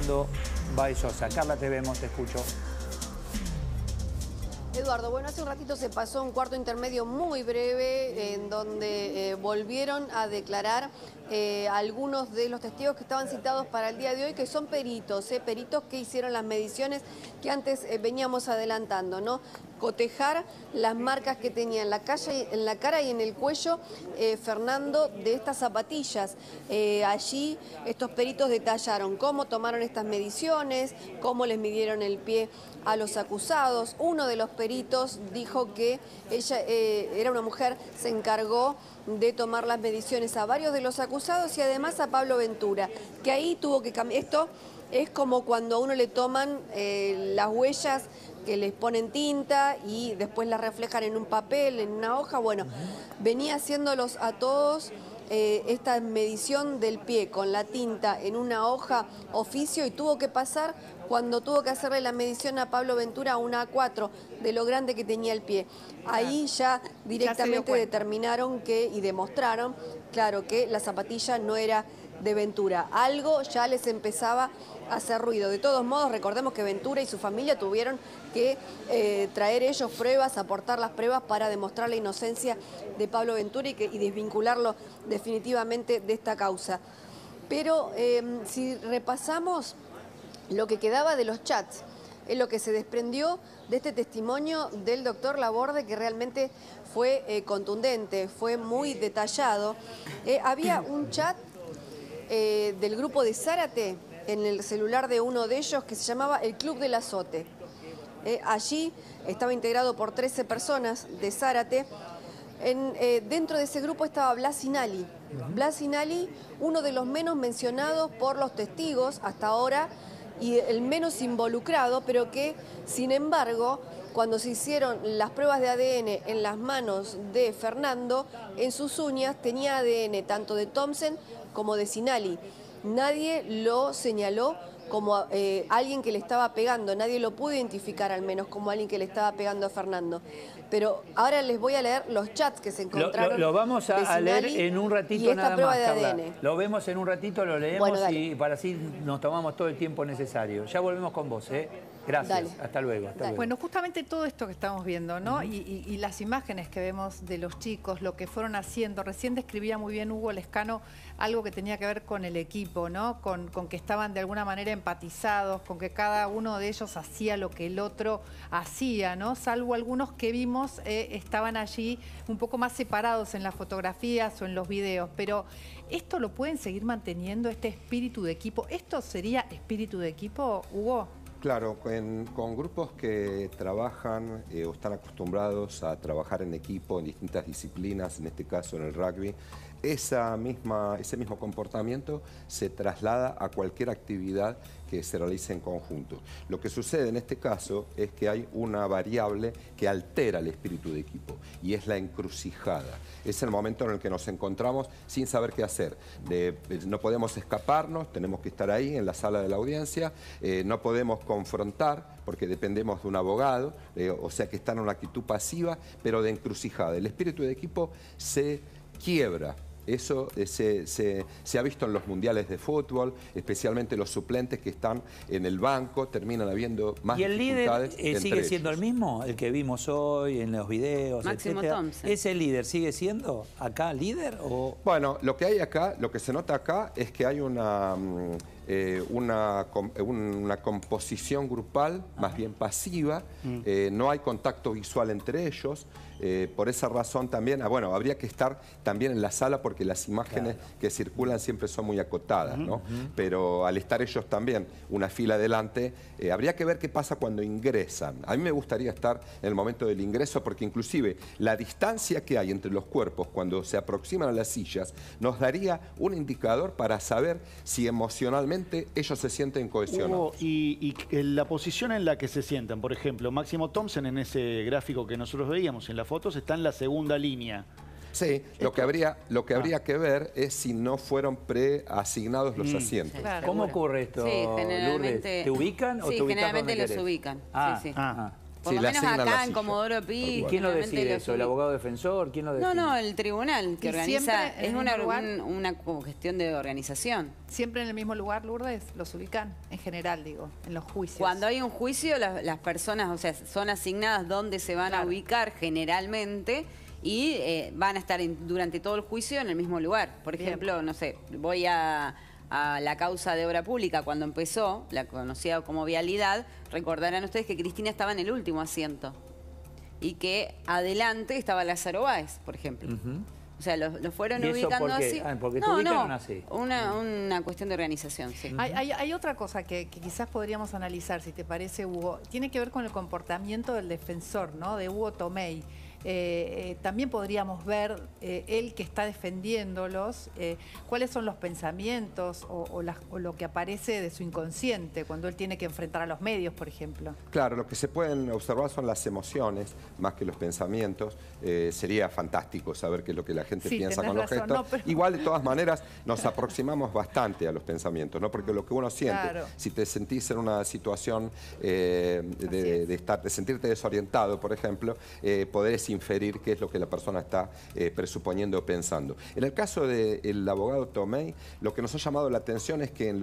Fernando Báez Sosa. Carla, te vemos, te escucho. Eduardo, bueno, hace un ratito se pasó un cuarto intermedio muy breve en donde volvieron a declarar algunos de los testigos que estaban citados para el día de hoy, que son peritos, peritos que hicieron las mediciones que antes veníamos adelantando, ¿no? Cotejar las marcas que tenía en la cara y en el cuello Fernando de estas zapatillas. Allí estos peritos detallaron cómo tomaron estas mediciones, cómo les midieron el pie a los acusados. Uno de los peritos dijo que ella era una mujer, se encargó de tomar las mediciones a varios de los acusados y además a Pablo Ventura, que ahí tuvo que cambiar. Esto es como cuando a uno le toman las huellas, que les ponen tinta y después las reflejan en un papel, en una hoja. Bueno, venía haciéndolos a todos esta medición del pie con la tinta en una hoja oficio, y tuvo que pasar cuando tuvo que hacerle la medición a Pablo Ventura a una A4 de lo grande que tenía el pie. Ahí ya directamente determinaron y demostraron, claro, que la zapatilla no era de Ventura. Algo ya les empezaba a hacer ruido. De todos modos, recordemos que Ventura y su familia tuvieron que traer ellos pruebas, aportar las pruebas para demostrar la inocencia de Pablo Ventura y desvincularlo definitivamente de esta causa. Pero si repasamos lo que quedaba de los chats, es lo que se desprendió de este testimonio del doctor Laborde, que realmente fue contundente, fue muy detallado. Había un chat del grupo de Zárate en el celular de uno de ellos que se llamaba el Club del Azote. Allí estaba integrado por 13 personas de Zárate. Dentro de ese grupo estaba Blas Sinali. Blas Sinali, uno de los menos mencionados por los testigos hasta ahora y el menos involucrado, pero que, sin embargo, cuando se hicieron las pruebas de ADN en las manos de Fernando, en sus uñas tenía ADN tanto de Thompson como de Sinali. Nadie lo señaló como alguien que le estaba pegando, nadie lo pudo identificar al menos como alguien que le estaba pegando a Fernando. Pero ahora les voy a leer los chats que se encontraron. Lo vamos a leer en un ratito nada más, Carla. Lo vemos en un ratito, lo leemos, bueno, y para así nos tomamos todo el tiempo necesario. Ya volvemos con vos, ¿eh? Gracias, dale. Hasta luego. Hasta luego. Bueno, justamente todo esto que estamos viendo, ¿no? Y las imágenes que vemos de los chicos, lo que fueron haciendo. Recién describía muy bien Hugo Lescano algo que tenía que ver con el equipo, ¿no? Con que estaban de alguna manera empatizados, con que cada uno de ellos hacía lo que el otro hacía, ¿no? Salvo algunos que vimos estaban allí un poco más separados en las fotografías o en los videos. Pero ¿esto lo pueden seguir manteniendo, este espíritu de equipo? ¿Esto sería espíritu de equipo, Hugo? Claro, con grupos que trabajan o están acostumbrados a trabajar en equipo en distintas disciplinas, en este caso en el rugby, ese mismo comportamiento se traslada a cualquier actividad que se realice en conjunto. Lo que sucede en este caso es que hay una variable que altera el espíritu de equipo y es la encrucijada. Es el momento en el que nos encontramos sin saber qué hacer. No podemos escaparnos, tenemos que estar ahí en la sala de la audiencia, no podemos confrontar porque dependemos de un abogado, o sea que está en una actitud pasiva, pero de encrucijada. El espíritu de equipo se quiebra. Eso se ha visto en los mundiales de fútbol, especialmente los suplentes que están en el banco, terminan habiendo más dificultades. ¿Y el líder sigue siendo el mismo? El que vimos hoy en los videos, Máximo Thompson. ¿Es el líder? ¿Sigue siendo acá líder? ¿O? Bueno, lo que hay acá, lo que se nota acá es que hay una composición grupal más bien pasiva, no hay contacto visual entre ellos. Por esa razón también, bueno, habría que estar también en la sala porque las imágenes que circulan siempre son muy acotadas, ¿no? Pero al estar ellos también una fila adelante, habría que ver qué pasa cuando ingresan. A mí me gustaría estar en el momento del ingreso porque inclusive la distancia que hay entre los cuerpos cuando se aproximan a las sillas nos daría un indicador para saber si emocionalmente ellos se sienten cohesionados. Y la posición en la que se sientan, por ejemplo, Máximo Thompson en ese gráfico que nosotros veíamos en la fotos está en la segunda línea. Sí, lo que habría que ver es si no fueron preasignados los asientos. Claro, ¿cómo ocurre esto, Sí, generalmente, Lourdes? ¿Te ubican o te ubican generalmente donde los querés? ubican. Ah, sí, sí. Por lo menos acá en Comodoro Pi. ¿Y quién lo decide eso? ¿El abogado defensor? ¿Quién lo decide? No, el tribunal que organiza. Es una cuestión de organización. ¿Siempre en el mismo lugar, Lourdes? ¿Los ubican? En general, digo, en los juicios. Cuando hay un juicio, las personas, o sea, son asignadas dónde se van a ubicar generalmente y van a estar durante todo el juicio en el mismo lugar. Por ejemplo, no sé, voy a la causa de obra pública cuando empezó, la conocida como vialidad, recordarán ustedes que Cristina estaba en el último asiento y que adelante estaba Lázaro Báez, por ejemplo. O sea, lo fueron ubicando así. ¿Porque te ubicaron así? Una cuestión de organización, sí. Hay otra cosa que quizás podríamos analizar, si te parece, Hugo. Tiene que ver con el comportamiento del defensor, ¿no? De Hugo Tomei. También podríamos ver él que está defendiéndolos, cuáles son los pensamientos o lo que aparece de su inconsciente cuando él tiene que enfrentar a los medios, por ejemplo. Claro, lo que se pueden observar son las emociones más que los pensamientos. Sería fantástico saber qué es lo que la gente piensa con los gestos. No, pero... Igual, de todas maneras, nos aproximamos bastante a los pensamientos, ¿no? Porque lo que uno siente, si te sentís en una situación de sentirte desorientado, por ejemplo, podés inferir qué es lo que la persona está presuponiendo o pensando. En el caso del abogado Tomei, lo que nos ha llamado la atención es que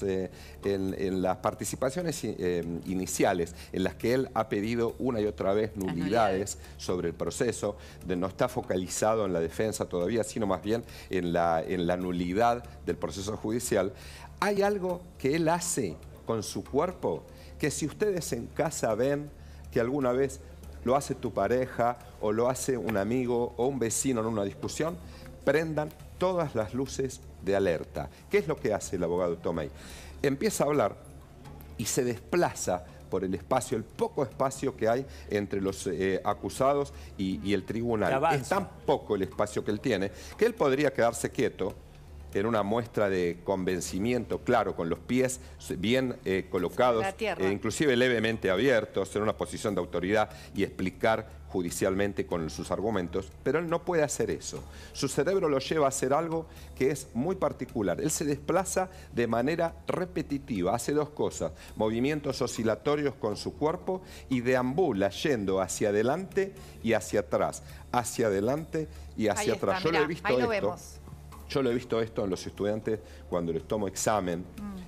en las participaciones iniciales, en las que él ha pedido una y otra vez nulidades sobre el proceso, no está focalizado en la defensa todavía, sino más bien en la nulidad del proceso judicial, hay algo que él hace con su cuerpo que si ustedes en casa ven que alguna vez lo hace tu pareja o lo hace un amigo o un vecino en una discusión, prendan todas las luces de alerta. ¿Qué es lo que hace el abogado Tomei? Empieza a hablar y se desplaza por el espacio, el poco espacio que hay entre los acusados y el tribunal. Es tan poco el espacio que él tiene que él podría quedarse quieto en una muestra de convencimiento, claro, con los pies bien colocados, inclusive levemente abiertos, en una posición de autoridad y explicar judicialmente con sus argumentos, pero él no puede hacer eso. Su cerebro lo lleva a hacer algo que es muy particular. Él se desplaza de manera repetitiva, hace dos cosas, movimientos oscilatorios con su cuerpo y deambula yendo hacia adelante y hacia atrás, hacia adelante y hacia atrás. Yo lo he visto esto. Yo lo he visto esto en los estudiantes cuando les tomo examen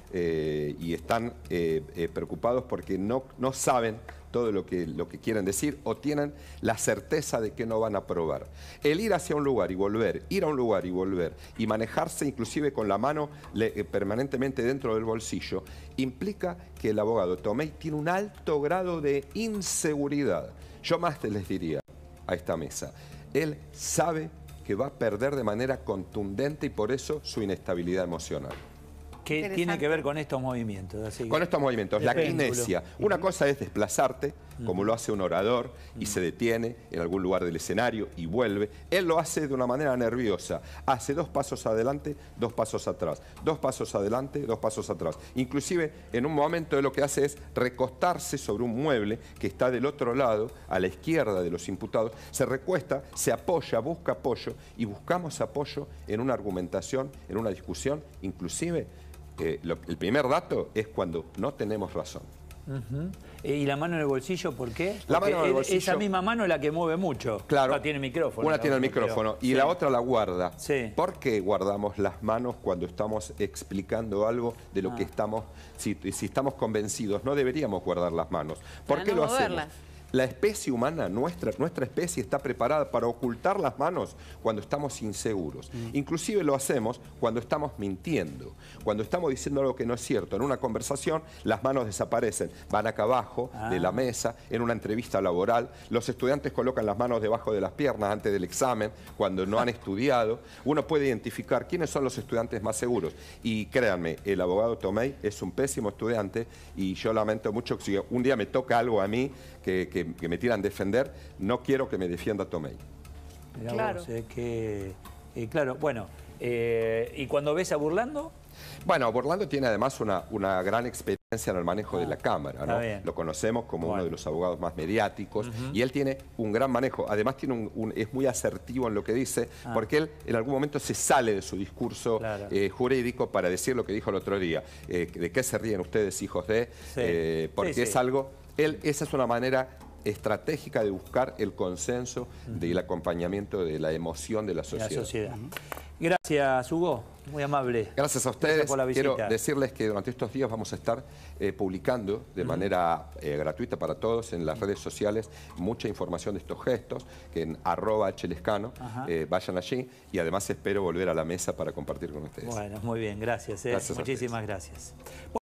y están preocupados porque no saben todo lo que quieren decir o tienen la certeza de que no van a aprobar. El ir hacia un lugar y volver, ir a un lugar y volver y manejarse inclusive con la mano permanentemente dentro del bolsillo, implica que el abogado Tomei tiene un alto grado de inseguridad. Yo más les diría a esta mesa, él sabe que va a perder de manera contundente y por eso su inestabilidad emocional. ¿Qué tiene que ver con estos movimientos? Así con estos movimientos, la kinesia. Una cosa es desplazarte, como lo hace un orador, y se detiene en algún lugar del escenario y vuelve. Él lo hace de una manera nerviosa. Hace 2 pasos adelante, 2 pasos atrás. 2 pasos adelante, 2 pasos atrás. Inclusive, en un momento lo que hace es recostarse sobre un mueble que está del otro lado, a la izquierda de los imputados. Se recuesta, se apoya, busca apoyo, y buscamos apoyo en una argumentación, en una discusión, inclusive... el primer dato es cuando no tenemos razón. ¿Y la mano en el bolsillo por qué? La mano en el bolsillo, esa misma mano es la que mueve mucho. Claro. Una tiene micrófono. Una tiene el micrófono y la otra la guarda. Sí. ¿Por qué guardamos las manos cuando estamos explicando algo de lo que estamos... Si estamos convencidos, no deberíamos guardar las manos. ¿Por qué lo hacemos? La especie humana, nuestra especie está preparada para ocultar las manos cuando estamos inseguros. Inclusive lo hacemos cuando estamos mintiendo, cuando estamos diciendo algo que no es cierto. En una conversación las manos desaparecen, van acá abajo de la mesa, en una entrevista laboral. Los estudiantes colocan las manos debajo de las piernas antes del examen, cuando no han estudiado. Uno puede identificar quiénes son los estudiantes más seguros. Y créanme, el abogado Tomei es un pésimo estudiante y yo lamento mucho que si un día me toca algo a mí que me tiran a defender, no quiero que me defienda Tomei. Claro. Claro, bueno, ¿y cuando ves a Burlando? Bueno, Burlando tiene además una gran experiencia en el manejo de la cámara, ¿no? Lo conocemos como uno de los abogados más mediáticos y él tiene un gran manejo. Además es muy asertivo en lo que dice porque él en algún momento se sale de su discurso jurídico para decir lo que dijo el otro día. ¿De qué se ríen ustedes, hijos de? Porque es algo... esa es una manera estratégica de buscar el consenso del acompañamiento de la emoción de la sociedad. Gracias, Hugo. Muy amable. Gracias a ustedes. Por la visita. Quiero decirles que durante estos días vamos a estar publicando de manera gratuita para todos en las redes sociales mucha información de estos gestos, que en @HLescano vayan allí, y además espero volver a la mesa para compartir con ustedes. Bueno, muy bien, gracias. Muchísimas gracias.